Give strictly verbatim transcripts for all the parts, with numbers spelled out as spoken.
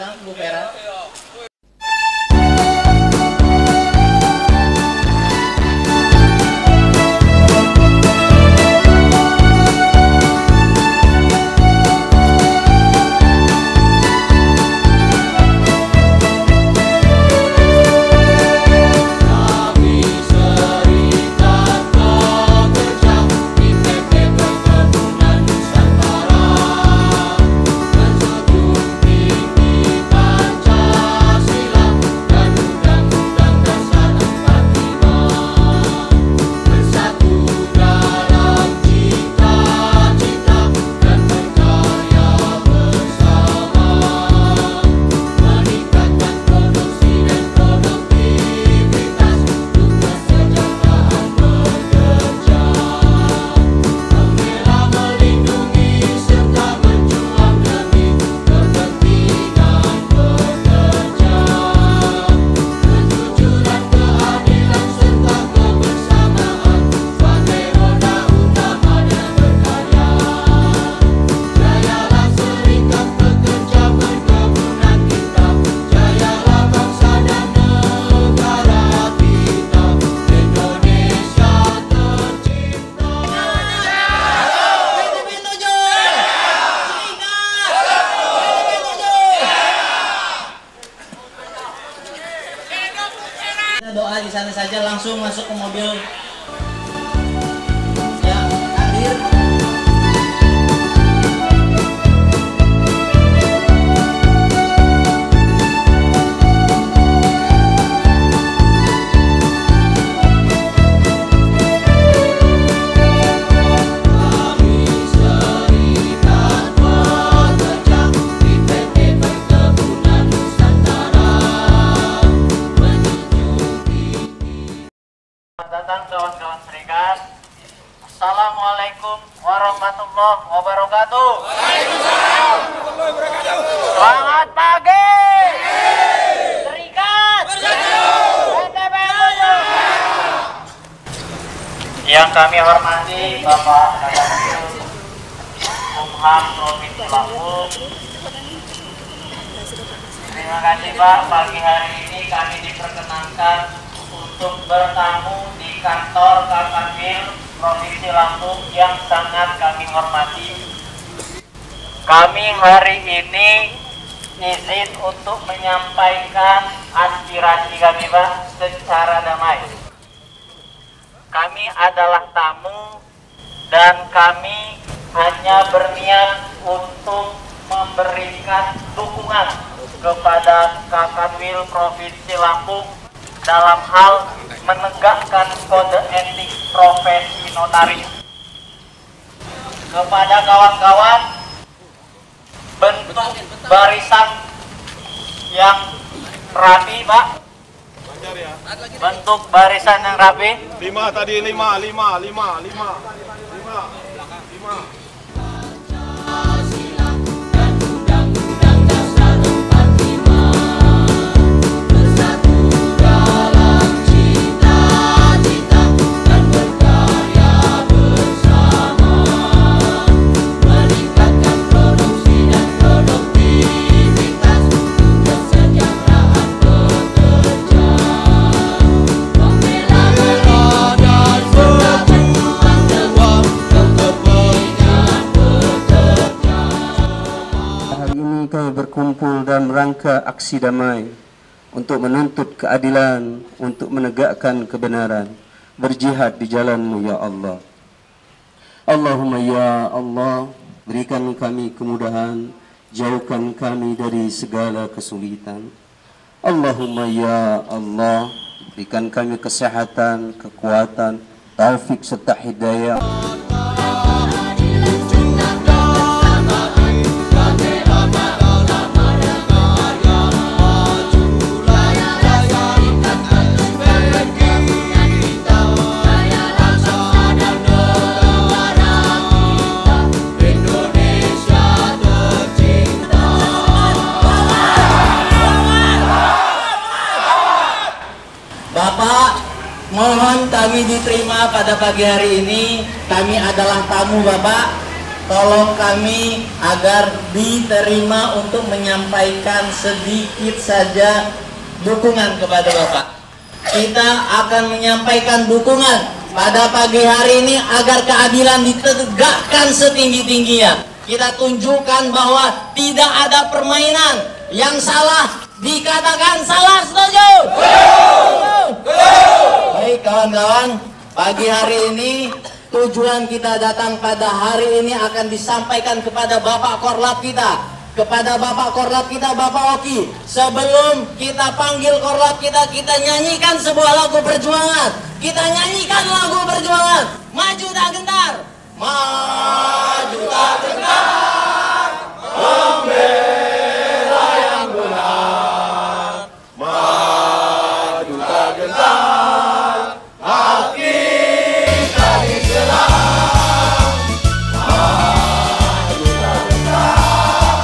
sama Bu Vera. Doa di sana saja, langsung masuk ke mobil. Ya, hadir. Datang kawan-kawan serikat. Assalamualaikum warahmatullahi wabarakatuh. Waalaikumsalam warahmatullahi wabarakatuh. Selamat pagi. Serikat B T P tujuh. Yang kami hormati Bapak Kadakil Kumham Provinsi Lampung. Terima kasih Pak, pagi hari ini kami diperkenankan untuk bertamu di kantor Kakakil Provinsi Lampung yang sangat kami hormati. Kami hari ini izin untuk menyampaikan aspirasi kami Pak secara damai. Kami adalah tamu dan kami hanya berniat untuk memberikan dukungan kepada Kakakil Provinsi Lampung dalam hal menegakkan kode etik profesi notaris. Kepada kawan-kawan, bentuk barisan yang rapi Pak, bentuk barisan yang rapi. Lima tadi, lima, lima, lima, lima, lima, lima. Berkumpul dalam rangka aksi damai untuk menuntut keadilan, untuk menegakkan kebenaran, berjihad di jalan-Mu ya Allah. Allahumma ya Allah, berikan kami kemudahan, jauhkan kami dari segala kesulitan. Allahumma ya Allah, berikan kami kesehatan, kekuatan, taufik serta hidayah. Bapak, mohon kami diterima pada pagi hari ini. Kami adalah tamu Bapak. tolong kami agar diterima untuk menyampaikan sedikit saja dukungan kepada Bapak. Kita akan menyampaikan dukungan pada pagi hari ini agar keadilan ditegakkan setinggi-tingginya. Kita tunjukkan bahwa tidak ada permainan. Yang salah dikatakan salah, setuju? Baik kawan-kawan, pagi hari ini tujuan kita datang pada hari ini akan disampaikan kepada Bapak Korlap kita, kepada Bapak Korlap kita, Bapak Oki. Sebelum kita panggil Korlap kita, kita nyanyikan sebuah lagu perjuangan. Kita nyanyikan lagu perjuangan. Maju tak gentar, maju tak gentar, membela yang benar, maju tak gentar, hati tak diserang, maju tak gentar.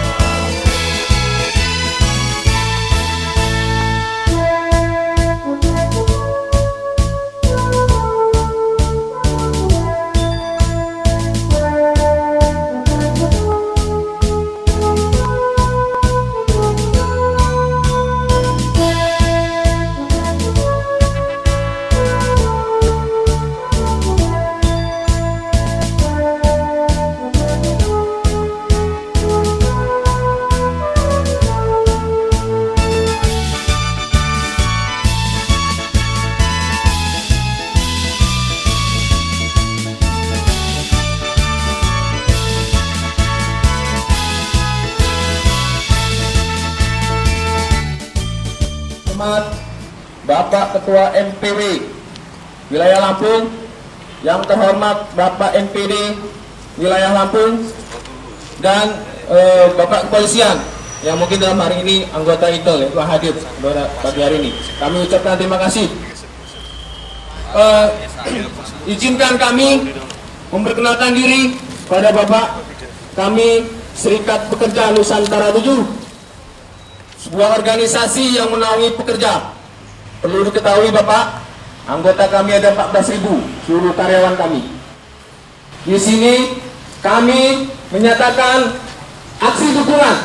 Bapak Ketua M P W Wilayah Lampung, yang terhormat Bapak M P D Wilayah Lampung, dan eh, Bapak Kepolisian yang mungkin dalam hari ini anggota I T E L yang telah hadir pada pagi hari ini. Kami ucapkan terima kasih. Eh, izinkan kami memperkenalkan diri pada Bapak. Kami Serikat Pekerja Nusantara tujuh, sebuah organisasi yang menaungi pekerja. Perlu diketahui Bapak, anggota kami ada empat belas ribu seluruh karyawan kami. Di sini kami menyatakan aksi dukungan.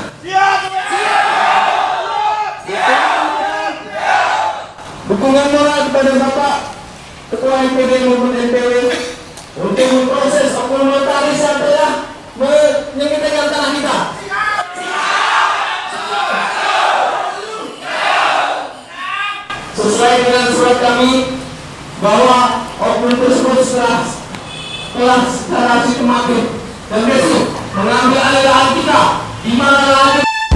Dukungan moral kepada Bapak Ketua M P D maupun M P W untuk memproses oknum notaris yang telah menyengketakan tanah kita. Sesuai dengan surat kami bahwa oknum tersebut setelah telah secara sistematis dan besok mengambil alih lahan kita di mana lahan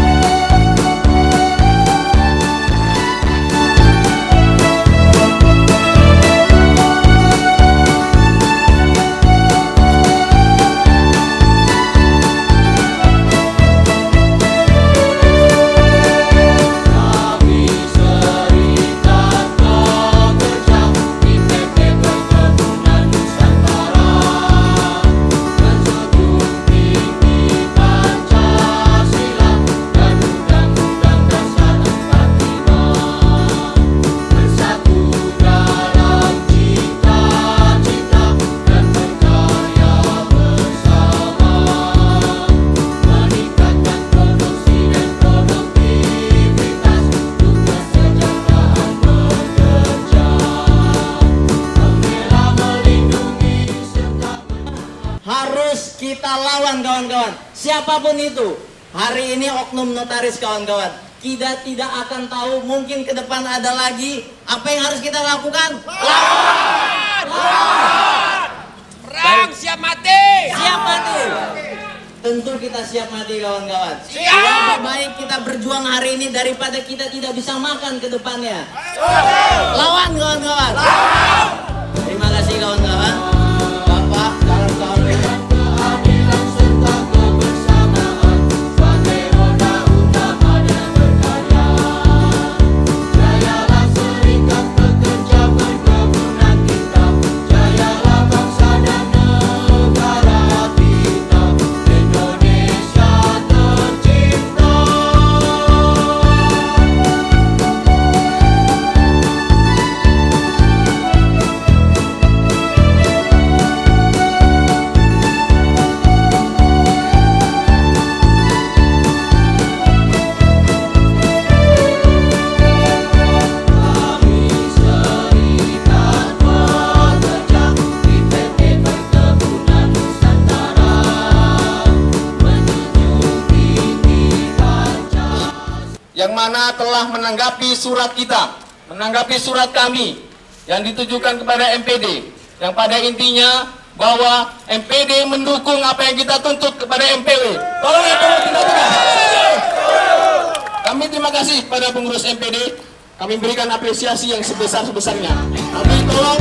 kita lawan kawan-kawan, siapapun itu. Hari ini oknum notaris kawan-kawan, kita tidak akan tahu, mungkin ke depan ada lagi. Apa yang harus kita lakukan? Lawan! Lawan! Perang siap mati! Siap mati! Tentu kita siap mati kawan-kawan. Lebih baik kita berjuang hari ini daripada kita tidak bisa makan ke depannya. Lawan kawan-kawan! Terima kasih kawan-kawan. Bapak, kawan-kawan. yang mana telah menanggapi surat kita, menanggapi surat kami yang ditujukan kepada M P D, yang pada intinya bahwa M P D mendukung apa yang kita tuntut kepada M P W. Tolong ya, tolong tindak tegas. Kami terima kasih pada pengurus M P D, kami berikan apresiasi yang sebesar-besarnya. Kami tolong.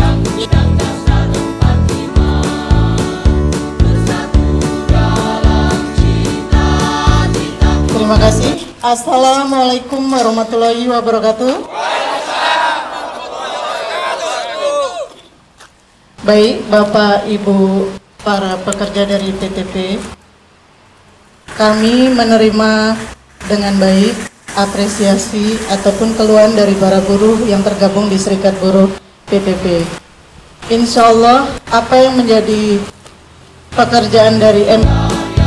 Terima kasih. Assalamualaikum warahmatullahi wabarakatuh. Baik, Bapak, Ibu, para pekerja dari P T P, kami menerima dengan baik apresiasi ataupun keluhan dari para buruh yang tergabung di Serikat Buruh P T P. Insya Allah, apa yang menjadi pekerjaan dari M P D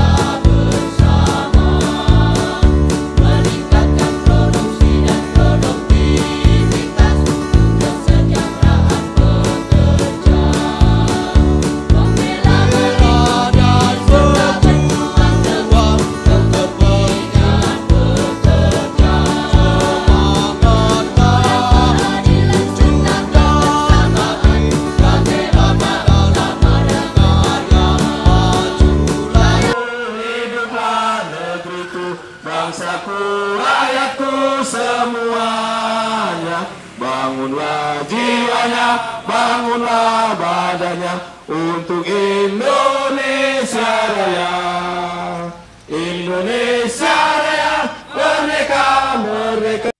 bangsaku, rakyatku semuanya, bangunlah jiwanya, bangunlah badannya untuk Indonesia Raya. Indonesia Raya, merdeka, merdeka.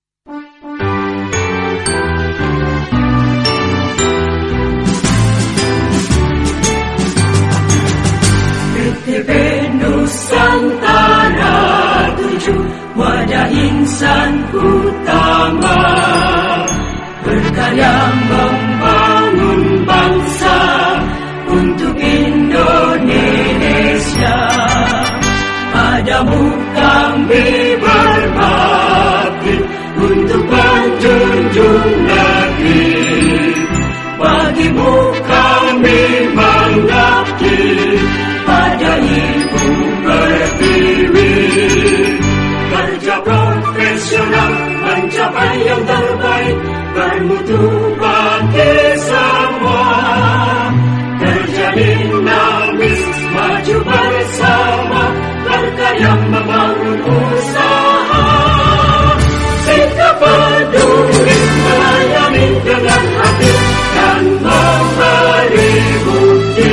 P T P Nusantara tujuh, wadah insan utama, berkarya membangun bangsa untuk Indonesia. Padamu kami berbakti untuk menjunjung negeri, bagimu kami mengabdi, pada Ibu Pertiwi. Kerja profesional mencapai yang terbaik, bermutu bagi semua. Kerja dinamis, maju bersama, berkarya membangun usaha. Sikap peduli melayani dengan hati dan memberi bukti.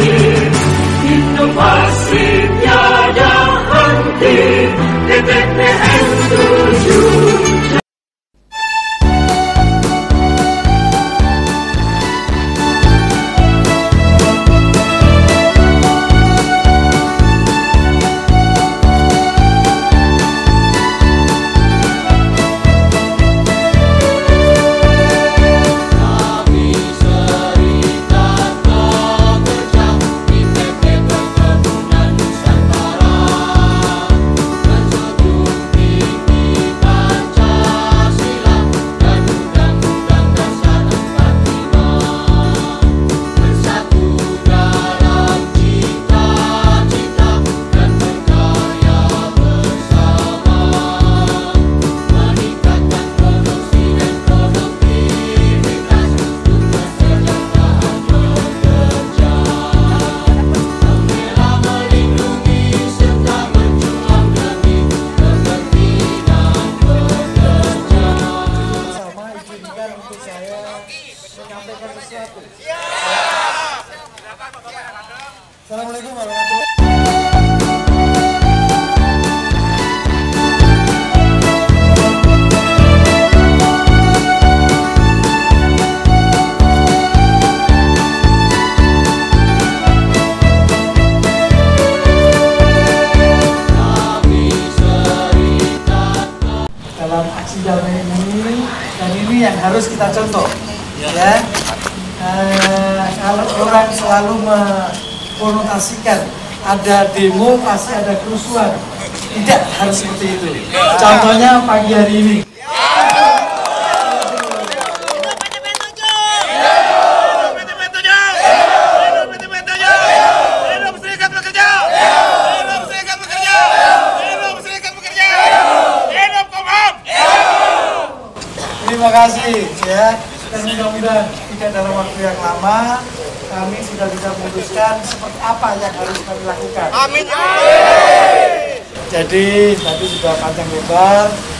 Inovasi tiada henti, P T P N tujuh. Assalamualaikum warahmatullahi dalam aksi damai ini, dan ini yang harus kita contoh, ya. Eh, kalau orang selalu mengkonotasikan ada demo pasti ada kerusuhan, tidak harus seperti itu. Contohnya pagi hari ini. terima kasih ya. Dan mudah-mudahan tidak dalam waktu yang lama kami sudah bisa memutuskan seperti apa yang harus kami lakukan. Amin. Jadi tadi sudah panjang lebar.